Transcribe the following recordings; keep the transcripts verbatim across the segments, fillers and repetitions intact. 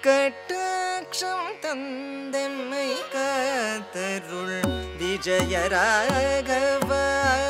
கட்டாட்சம் தந்தெம்மை காத்தருள் விஜய ராகவா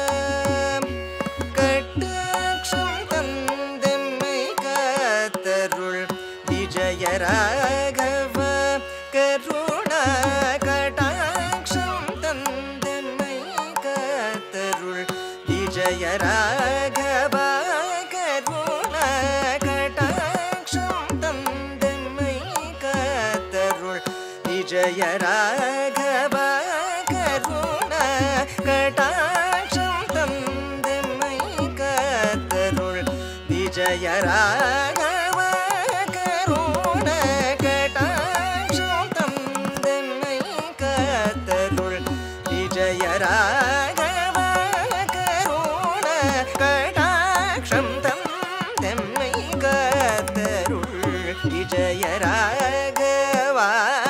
கட்டாட்சம் தந்தெம்மை காத்தருள் விஜய ராகவா கருணா கட்டாட்சம் தந்தெம்மை காத்தருள் விஜய ராகவா கருணா கட்டாட்சம் தந்தெம்மை காத்தருள் விஜய ராகவா கருணா கட்டாட்சம் தந்தெம்மை காத்தருள் விஜய ராகவா கருணா கட்டாட்சம் தந்தெம்மை காத்தருள் விஜய ராகவா கருணா கட்டாட்சம் தந்தெம்மை காத்தருள் விஜய ராகவா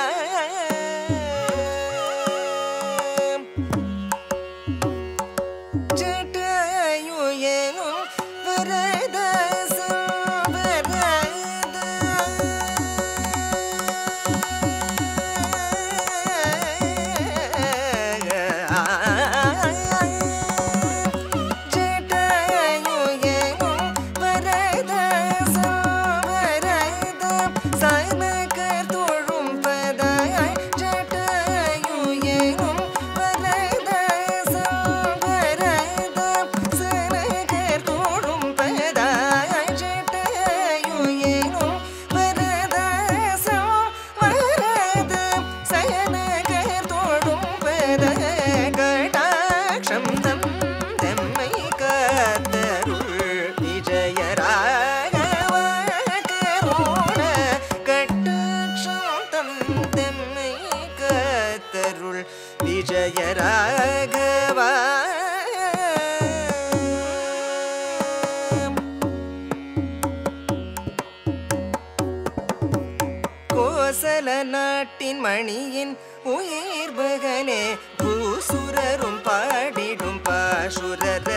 ஜட்டாயுயனும் வரதசம் வரத ஜட்டாயுயனும் வரதசம் வரத சனகர் தோழும் பதாய் ஜட்டாயுயனும் வரதசம் வரத சனகர் தோழும் பதாய் ஜட்டாயுயனும் வரதசம் வரத சனகர் தோழும் பதாய் கடாட்சம் தந்தெம்மை காத்தருள் விஜய ராகவா கருணா கட்டாட்சம் தந்தெம்மை காத்தருள் விஜய ராகவா கோசல நாட்டின் மணியின் உயிர் பகனே பூசுரரும் பாடிடும் பாசுரர